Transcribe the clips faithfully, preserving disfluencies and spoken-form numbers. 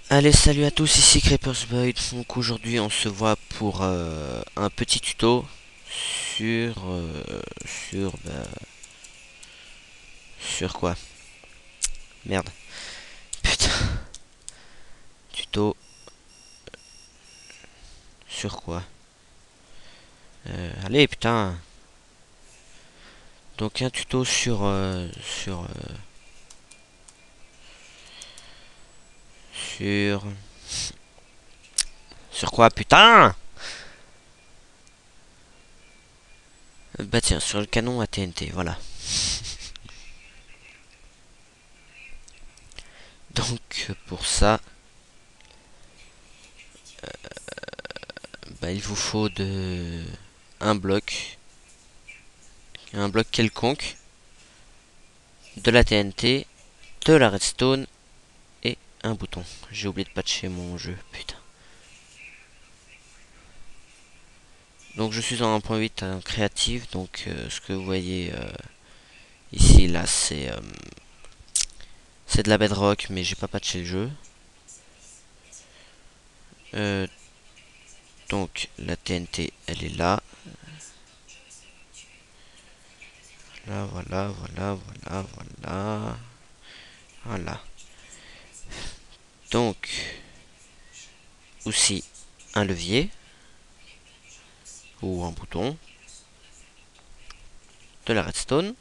Allez, salut à tous, ici Creepers Boy. Donc aujourd'hui on se voit pour euh, un petit tuto sur euh, sur bah, sur quoi? Merde. Putain. Tuto sur quoi? Euh, allez, putain. Donc un tuto sur euh, sur euh, sur sur quoi, putain? Euh, Bah tiens, sur le canon à T N T, voilà. Donc pour ça, bah, il vous faut de un bloc, un bloc quelconque, de la T N T, de la redstone et un bouton. J'ai oublié de patcher mon jeu, putain. Donc je suis en un point huit en créative, donc euh, ce que vous voyez euh, ici, là, c'est euh, c'est de la bedrock, mais j'ai pas patché le jeu. Euh, donc la T N T, elle est là. Là, voilà, voilà, voilà, voilà. Voilà. Donc, aussi un levier ou un bouton, de la redstone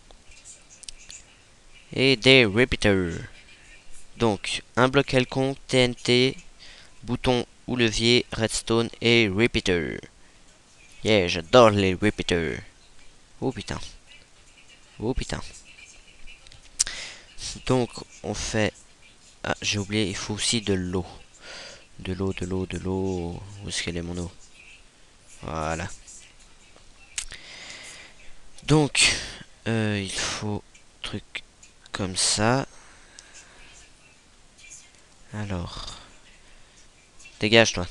et des repeaters. Donc, un bloc quelconque, T N T, bouton ou levier, redstone et repeater. Yeah, j'adore les repeaters. Oh putain. Oh putain. Donc, on fait... Ah, j'ai oublié, il faut aussi de l'eau. De l'eau, de l'eau, de l'eau. Où est-ce qu'elle est mon eau? Voilà. Donc, euh, il faut truc comme ça. Alors, dégage toi.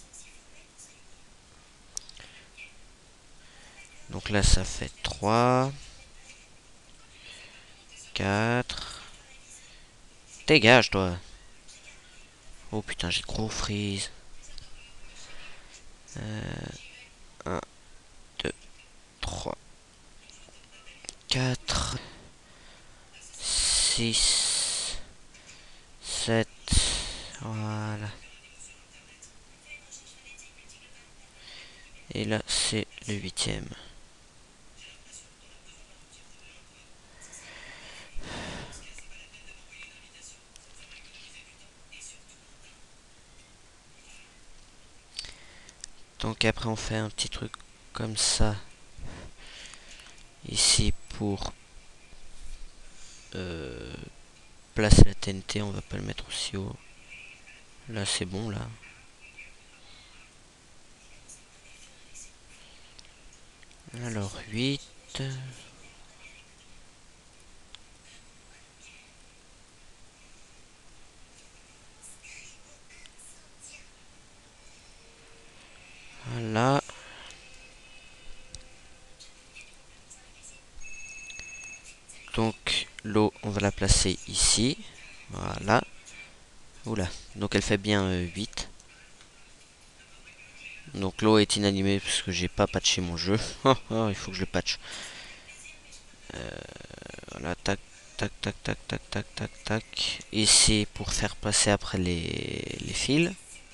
Donc là, ça fait trois, quatre. Dégage toi. Oh putain, j'ai gros freeze. Euh, un, deux, trois, quatre, six, sept. Voilà. Et là, c'est le huitième. Donc après, on fait un petit truc comme ça. Ici, pour euh, placer la T N T, on va pas le mettre aussi haut. Là, c'est bon, là. Alors, huit. Voilà. Donc, l'eau, on va la placer ici. Voilà. Oula. Donc, elle fait bien euh, huit. Donc, l'eau est inanimée parce que j'ai pas patché mon jeu. Il faut que je le patche. Euh, voilà, tac, tac, tac, tac, tac, tac, tac, tac. Ici, pour faire passer après les, les fils.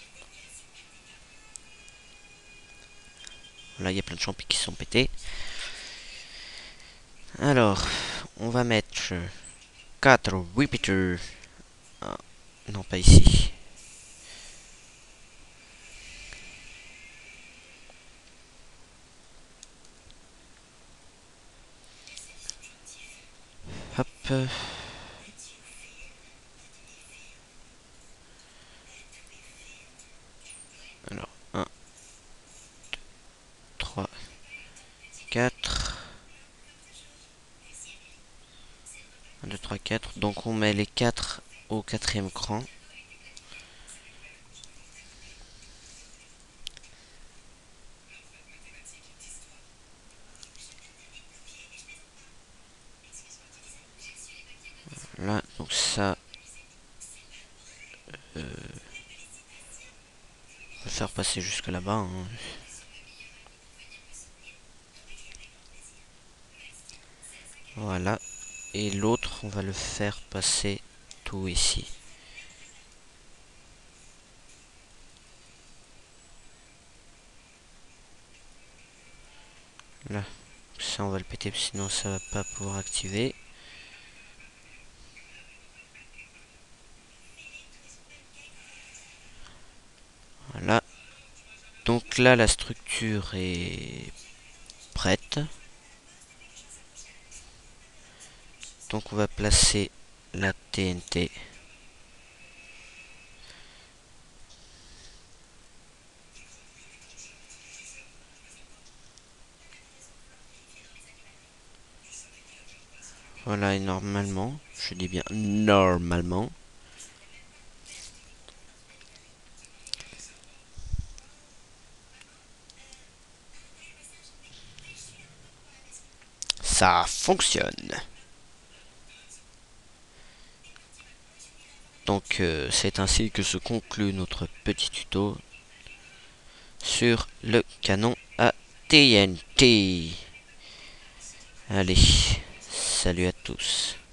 Là, il y a plein de champis qui sont pétés. Alors, on va mettre quatre repeaters. Ah, non, pas ici. Hop. Alors, un, trois, quatre. un, deux, trois, quatre. Donc, on met les quatre au quatrième cran. Là, donc ça. Euh, faire passer jusque là-bas. Hein. Voilà. Et l'autre, on va le faire passer tout ici. Là. Ça, on va le péter, sinon ça va pas pouvoir activer. Voilà. Donc là, la structure est prête. Donc on va placer la T N T. Voilà, et normalement, je dis bien normalement, ça fonctionne. Donc euh, c'est ainsi que se conclut notre petit tuto sur le canon à T N T. Allez, salut à tous.